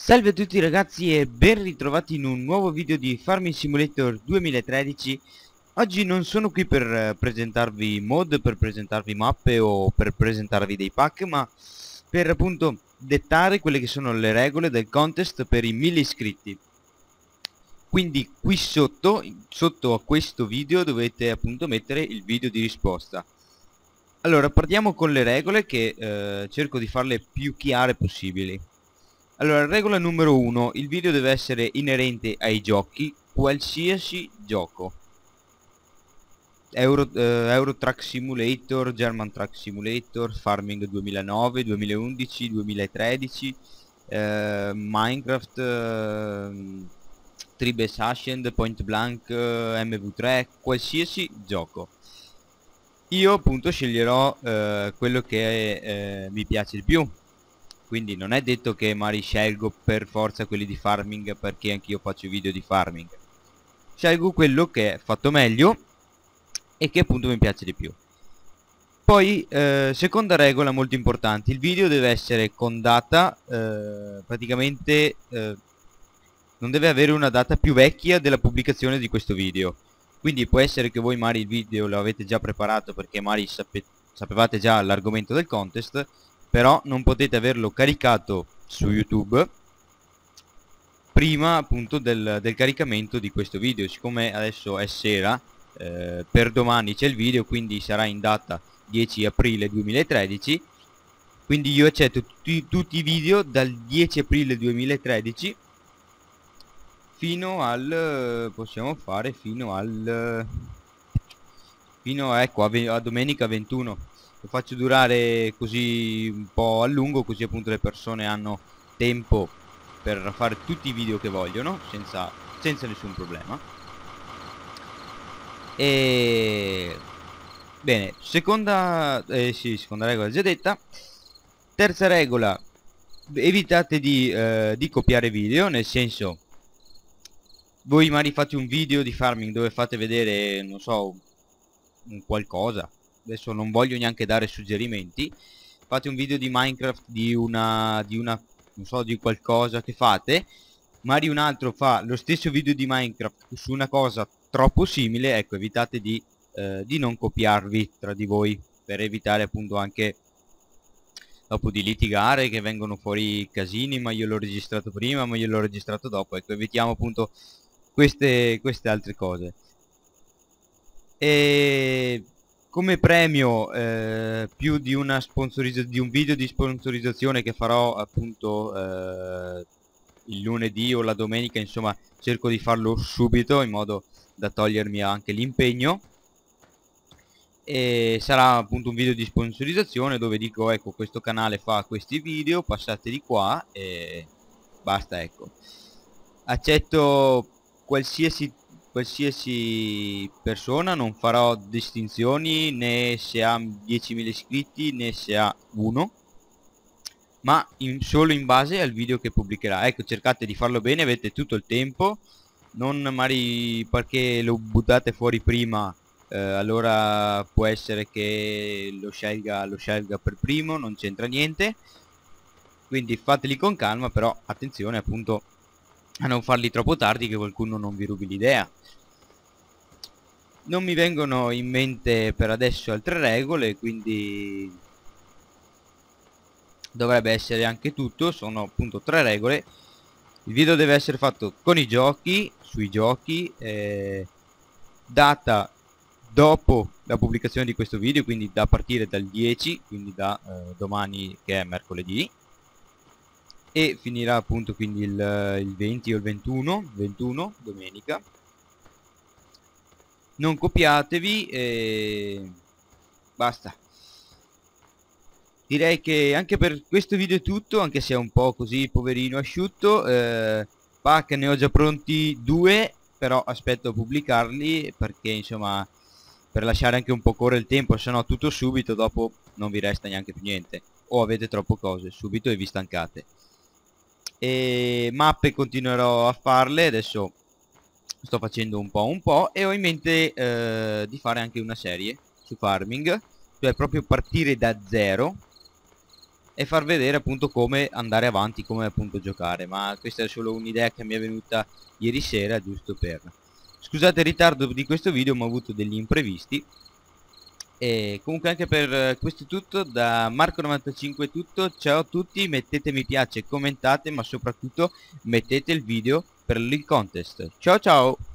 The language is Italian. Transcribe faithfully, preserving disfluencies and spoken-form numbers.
Salve a tutti ragazzi e ben ritrovati in un nuovo video di Farming Simulator duemilatredici. Oggi non sono qui per eh, presentarvi mod, per presentarvi mappe o per presentarvi dei pack, ma per appunto dettare quelle che sono le regole del contest per i mille iscritti. Quindi qui sotto, sotto a questo video dovete appunto mettere il video di risposta. Allora partiamo con le regole che eh, cerco di farle più chiare possibili. Allora, regola numero uno, il video deve essere inerente ai giochi, qualsiasi gioco. Euro, eh, Euro Truck Simulator, German Truck Simulator, Farming duemilanove, duemilaundici, duemilatredici, eh, Minecraft, eh, Tribes Ascend, Point Blank, eh, M V tre, qualsiasi gioco. Io appunto sceglierò eh, quello che eh, mi piace di più. Quindi non è detto che magari scelgo per forza quelli di farming perché anch'io faccio video di farming. Scelgo quello che è fatto meglio e che appunto mi piace di più. Poi, eh, seconda regola molto importante, il video deve essere con data, eh, praticamente eh, non deve avere una data più vecchia della pubblicazione di questo video. Quindi può essere che voi magari il video lo avete già preparato perché magari sape sapevate già l'argomento del contest, però non potete averlo caricato su YouTube prima appunto del, del caricamento di questo video. Siccome adesso è sera, eh, per domani c'è il video, quindi sarà in data dieci aprile duemilatredici, quindi io accetto tutti, tutti i video dal dieci aprile duemilatredici fino al, possiamo fare fino al, fino a, ecco, a, a domenica ventuno. Lo faccio durare così un po' a lungo, così appunto le persone hanno tempo per fare tutti i video che vogliono senza, senza nessun problema. E bene, seconda eh, sì, seconda regola già detta. Terza regola, evitate di, eh, di copiare video, nel senso, voi magari fate un video di farming dove fate vedere, non so, un qualcosa. Adesso non voglio neanche dare suggerimenti. Fate un video di Minecraft di una di una non so, di qualcosa che fate, magari un altro fa lo stesso video di Minecraft su una cosa troppo simile. Ecco, evitate di, eh, di non copiarvi tra di voi, per evitare appunto anche dopo di litigare, che vengono fuori casini, ma io l'ho registrato prima, ma io l'ho registrato dopo. Ecco, evitiamo appunto queste, queste altre cose. E come premio eh, più di una sponsorizzazione, di un video di sponsorizzazione che farò appunto eh, il lunedì o la domenica, insomma cerco di farlo subito in modo da togliermi anche l'impegno, e sarà appunto un video di sponsorizzazione dove dico, ecco, questo canale fa questi video, passate di qua e basta. Ecco, accetto qualsiasi qualsiasi persona, non farò distinzioni né se ha diecimila iscritti né se ha uno, ma in, solo in base al video che pubblicherà. Ecco, cercate di farlo bene, avete tutto il tempo, non magari perché lo buttate fuori prima, eh, allora può essere che lo scelga, lo scelga per primo, non c'entra niente. Quindi fateli con calma, però attenzione appunto a non farli troppo tardi, che qualcuno non vi rubi l'idea. Non mi vengono in mente per adesso altre regole, quindi dovrebbe essere anche tutto. Sono appunto tre regole. Il video deve essere fatto con i giochi, sui giochi, eh, data dopo la pubblicazione di questo video, quindi da partire dal dieci, quindi da eh, domani che è mercoledì, e finirà appunto quindi il, il venti o il ventuno, ventuno domenica. Non copiatevi e basta. Direi che anche per questo video è tutto, anche se è un po' così poverino asciutto. eh, Pack ne ho già pronti due, però aspetto a pubblicarli perché insomma per lasciare anche un po' correre il tempo, se no tutto subito dopo non vi resta neanche più niente, o avete troppe cose subito e vi stancate. E mappe continuerò a farle, adesso sto facendo un po' un po' e ho in mente eh, di fare anche una serie su farming, cioè proprio partire da zero e far vedere appunto come andare avanti, come appunto giocare. Ma questa è solo un'idea che mi è venuta ieri sera, giusto per... Scusate il ritardo di questo video, ma ho avuto degli imprevisti. E comunque anche per questo è tutto, da Marco novantacinque è tutto, ciao a tutti, mettete mi piace, commentate, ma soprattutto mettete il video per il contest. Ciao ciao!